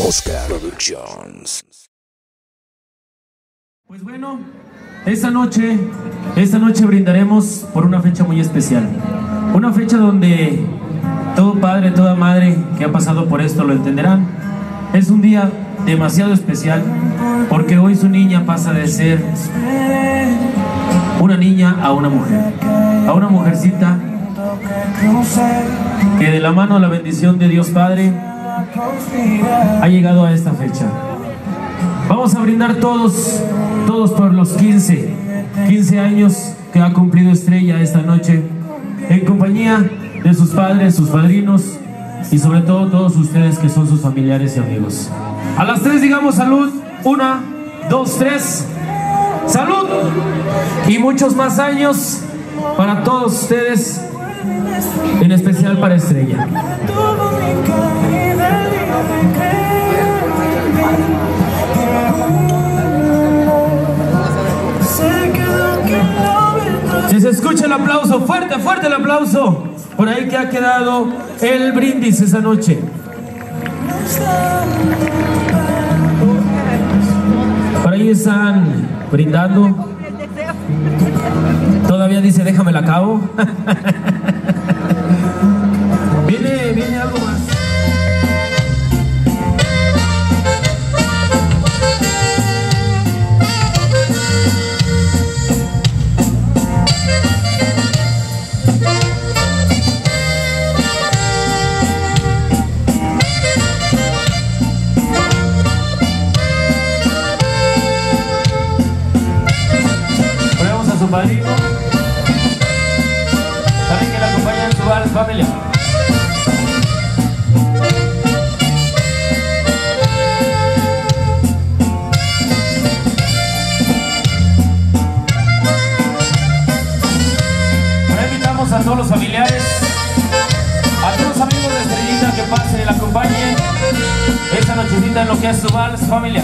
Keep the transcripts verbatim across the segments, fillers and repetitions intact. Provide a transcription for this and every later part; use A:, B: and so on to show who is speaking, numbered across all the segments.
A: Oscar Productions.
B: Pues bueno, esta noche, esta noche brindaremos por una fecha muy especial. Una fecha donde todo padre, toda madre que ha pasado por esto lo entenderán. Es un día demasiado especial porque hoy su niña pasa de ser una niña a una mujer, a una mujercita que de la mano de la bendición de Dios Padre ha llegado a esta fecha. Vamos a brindar todos, todos por los quince, quince años que ha cumplido Estrella esta noche, en compañía de sus padres, sus padrinos y sobre todo todos ustedes que son sus familiares y amigos. A las tres digamos salud. Una, dos, tres. ¡Salud! Y muchos más años para todos ustedes, en especial para Estrella. Si se escucha el aplauso, fuerte, fuerte el aplauso, por ahí que ha quedado el brindis esa noche. Por ahí están brindando. Todavía dice, déjame la acabo. Viene, viene algo más. Su padrino, saben que la acompañan su vals familia. Ahora invitamos a todos los familiares, a todos los amigos de Estrellita que pasen y la acompañen esta nochecita en lo que es su vals familia.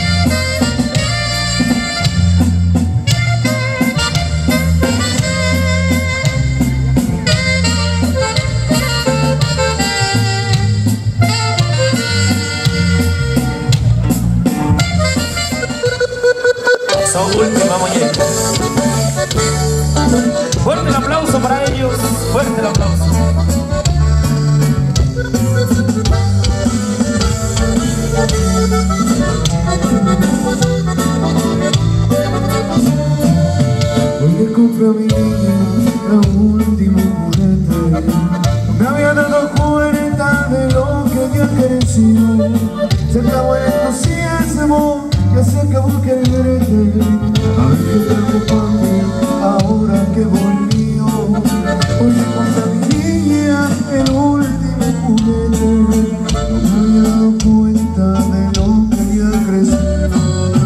B: Última muñeca. Fuerte el aplauso para ellos, fuerte el aplauso.
C: Hoy le compré a mi niña la última juguete. Me había dado cuenta de lo que había crecido. Se acabó el entusiasmo, ya se acabó que el brete. A ver qué preocupante ahora que volvió. Hoy le compré a mi niña el último juguete. No me había dado cuenta de lo que había crecido.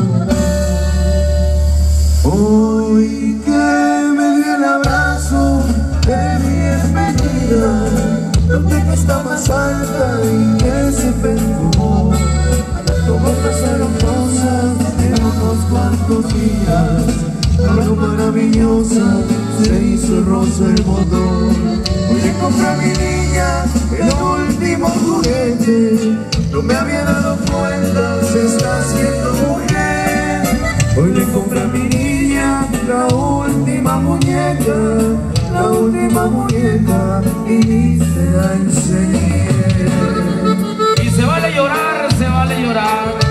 C: Hoy que me dio el abrazo de bienvenida, donde que está más alta y que se perfumó. Como pasaron cosas en unos cuantos días, algo maravillosa se hizo rosa el motor. Hoy le compré a mi niña el último juguete. No me había dado cuenta, se está haciendo mujer. Hoy le compré a mi niña la última muñeca, la última muñeca, y se la enseñé.
B: Y se vale llorar, se vale llorar.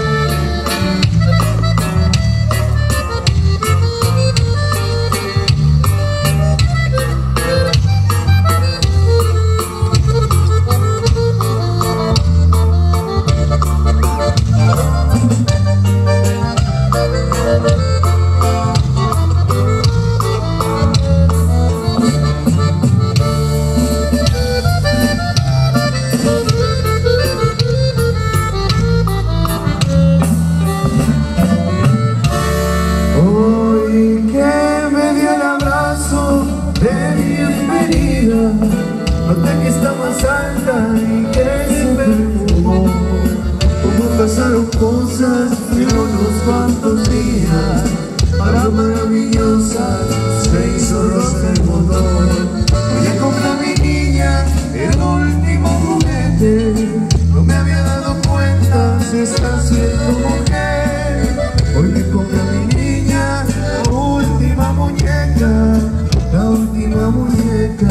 C: Noté que está más alta y que se perfumó. Como pasaron cosas en unos cuantos días, algo maravillosa se hizo rosa el motor. Hoy le compré a mi niña el último juguete. No me había dado cuenta, se está haciendo mujer. Hoy me compra mi niña la última muñeca, la última muñeca.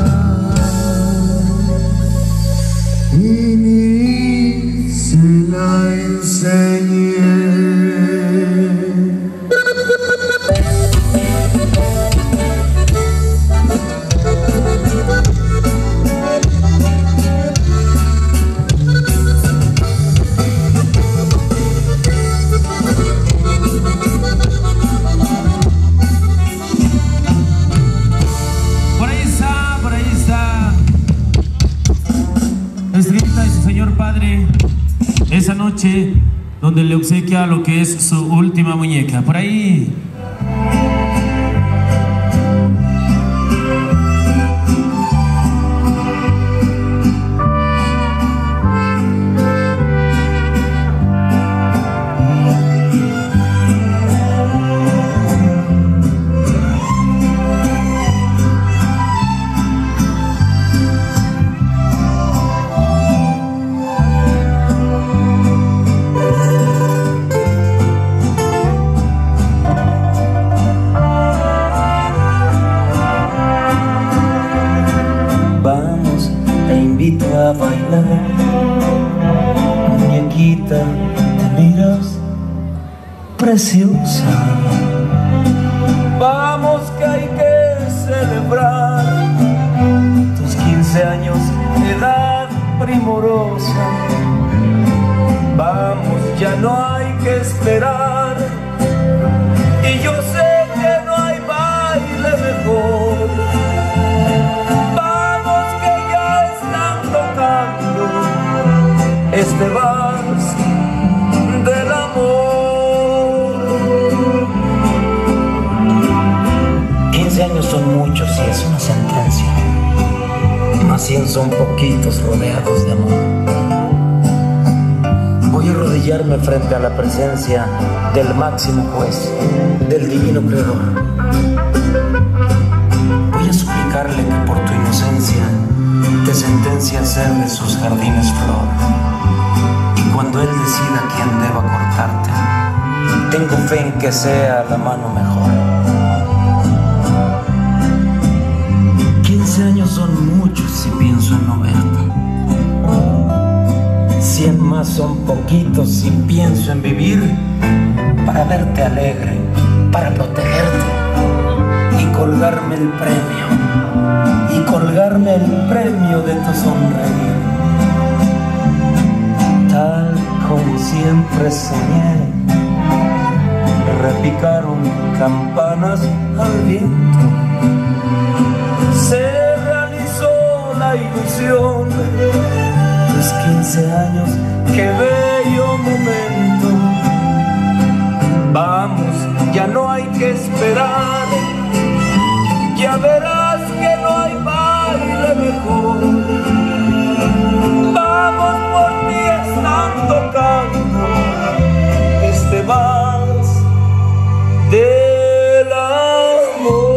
C: Y ni se la enseñé.
B: Escrita de su señor padre esa noche donde le obsequia lo que es su última muñeca. Por ahí.
D: A bailar, muñequita, te miras preciosa. Vamos que hay que celebrar tus quince años de edad primorosa. Vamos, ya no hay que esperar, y yo sé que no hay baile mejor. Este vals del amor. Quince años son muchos y es una sentencia, más cien son poquitos rodeados de amor. Voy a arrodillarme frente a la presencia del máximo juez, del divino creador. Voy a suplicarle que por tu inocencia te sentencia a ser de sus jardines flor. Cuando él decida quién deba cortarte, tengo fe en que sea la mano mejor. Quince años son muchos si pienso en no verte. Cien más son poquitos si pienso en vivir para verte alegre, para protegerte y colgarme el premio, y colgarme el premio de tu sonreír. Tal como siempre soñé, repicaron campanas al viento. Se realizó la ilusión, tus quince años, qué bello momento. Vamos, ya no hay que esperar, ya verás que no hay baile mejor. Vamos, por ti están tocando este vals del amor.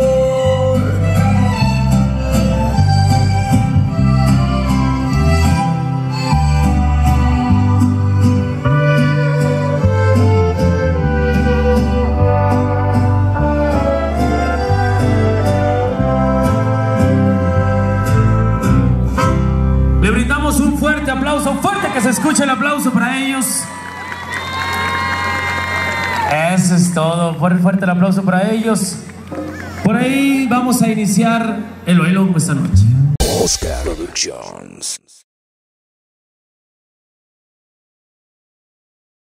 B: Le brindamos un fuerte aplauso, fuerte que se escuche el aplauso para ellos. Eso es todo, fuerte, fuerte el aplauso para ellos. Por ahí vamos a iniciar el bailongo esta noche.
A: Oscar Productions.